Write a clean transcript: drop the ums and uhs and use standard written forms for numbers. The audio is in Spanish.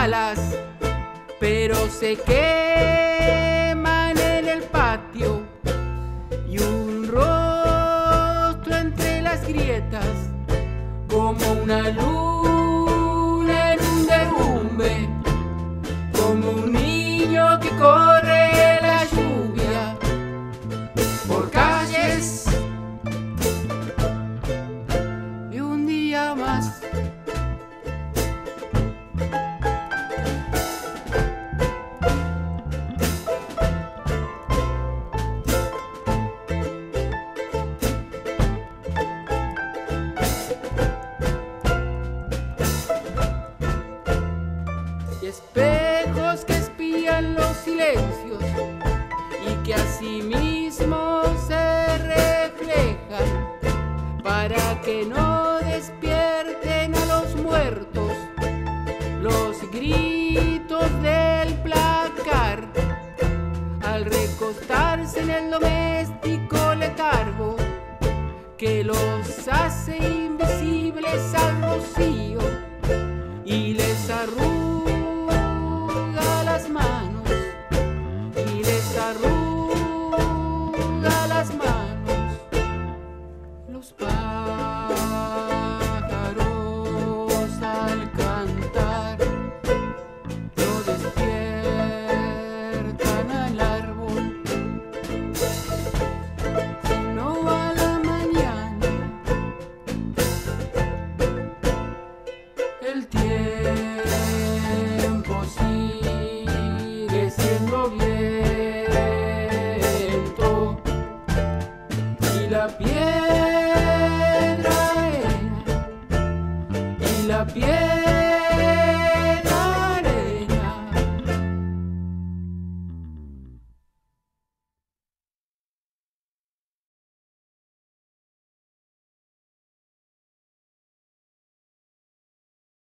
balas, pero se queman en el patio, y un rostro entre las grietas, como una luna en un derrumbe, como un niño que corre la lluvia por calles. Y un día más. Espejos que espían los silencios y que asimismo se reflejan para que no despierten a los muertos los gritos del placar al recostarse en el doméstico letargo que los hace invisibles al rocío.